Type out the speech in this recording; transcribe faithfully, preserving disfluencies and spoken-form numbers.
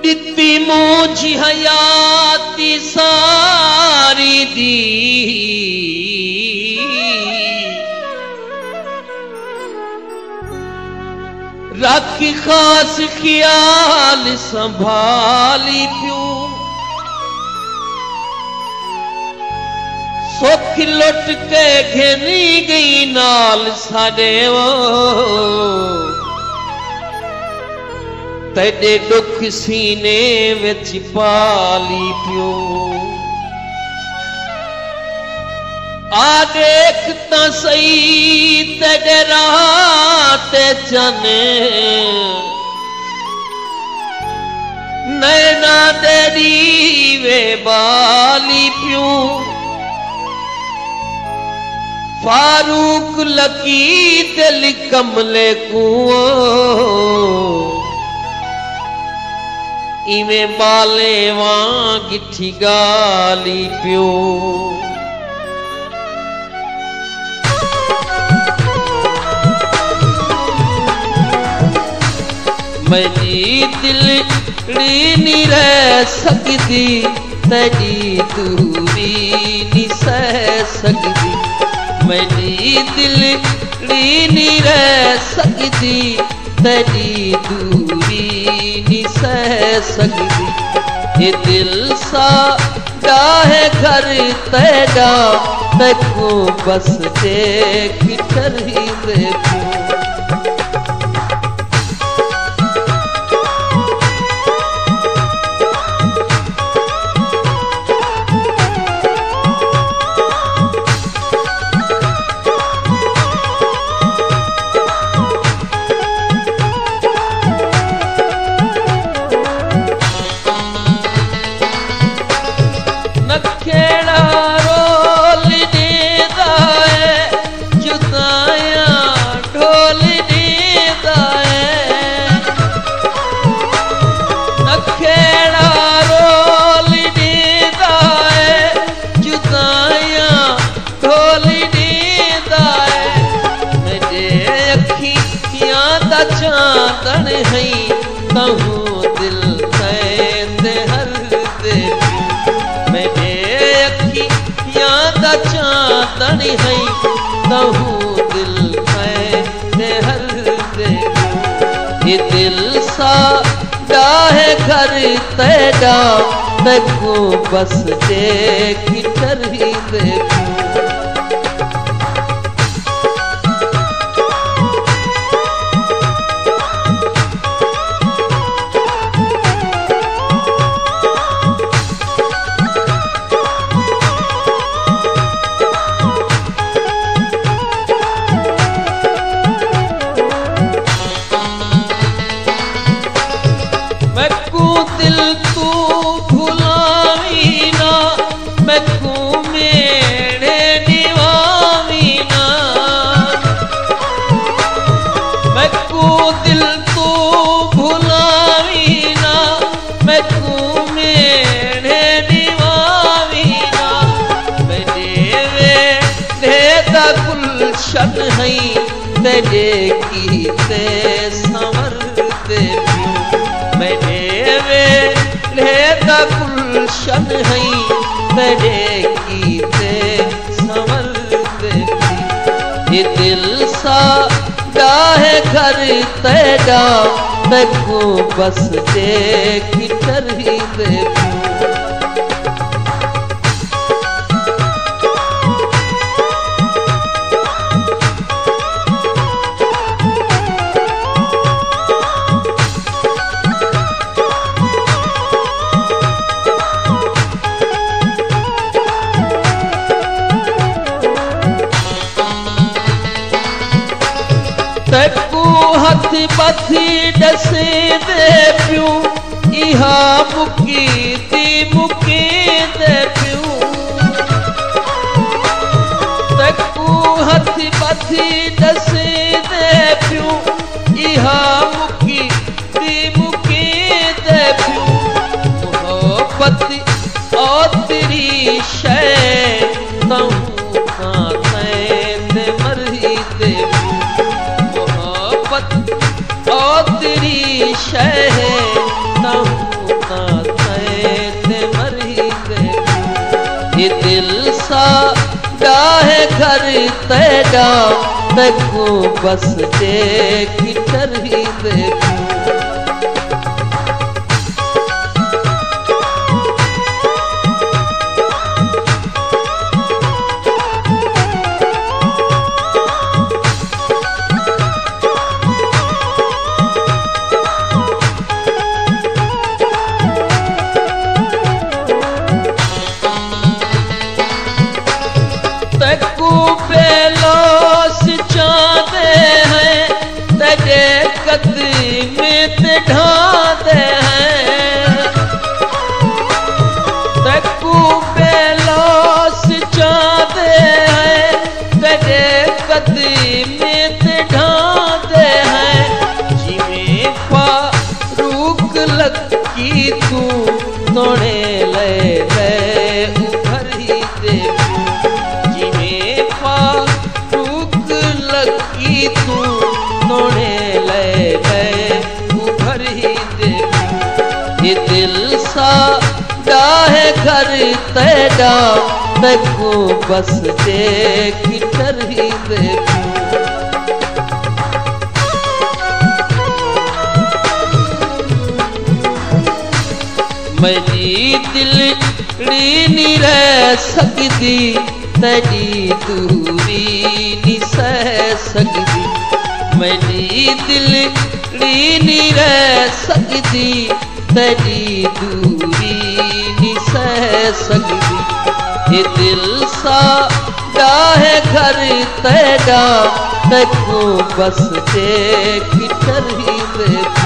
दिती मुझी हयाती सारी दी राखी खास ख्याल संभाली प्यूं सुख लुट के घेनी गई नाल साडे वो तेरे दुख सीने विच पाली पियो आ देख तां सही तेरे राह ते चने नैना दे दीवे बाली पियो फारूक लकी दिल कमले कुओं इवें बाले वां गिठी गाली पियो मेरी दिलड़ी नी रह सकदी तेरी दूरी नी सह सकदी मेरी दिलड़ी नी रह सकदी तेरी दूरी नी सह सकदी ये दिल साडा है घर तेरा तैको बस देख ठरही दे चांदन है तहु दिल ते हर दे मेरे अखियां दा चांदन है तहु दिल ते हर दे ये दिल साडा है घर तेरा तैको बस देख ठरही दे दिल तू भुलावी ना मैकू मेरे निवावी ना मैकू दिल तू भुलावी ना मैकू मेरे निवावी ना मेरे वेड़े दा गुलशन है तेरे कीते संवर दे मेरे वेड़े दा गुलशन है तेरे कीते संवर दे ये दिल साडा है घर तेरा तैको बस देख ठरही दे तैको हथ पथी डसे दे प्यू इहा मुकी ती मुकी दे प्यू तैको हथ पथी डसे दे प्यू इहा मुकी ती मुकी दे प्यू मोहब्बत ओ तेरी शै तहु ते मरही दे ओ तेरी शह یہ دل سا ڈاہے گھر تیرا دیکھوں بس دیکھ کر ہی دیکھوں قدمیں تے ڈھاندے ہیں تکو بیلوس چاندے ہیں تیرے قدمیں تے ڈھاندے ہیں جویں فاروق لکی تو توڑے لے لے ابھر ہی دیکھوں جویں فاروق لکی تو توڑے یہ دل سا ڈاہے گھر تیرا دیکھوں بس دیکھ کر ہی دیکھوں میری دلڑی نہیں رہ سکتی تیری دوری نہیں سہ سکتی میری دلڑی نہیں رہ سکتی تیری دوری نہیں سہ سکتی یہ دل سا ڈاہے گھر تیرا دیکھوں بس دیکھ کر ہی دیکھوں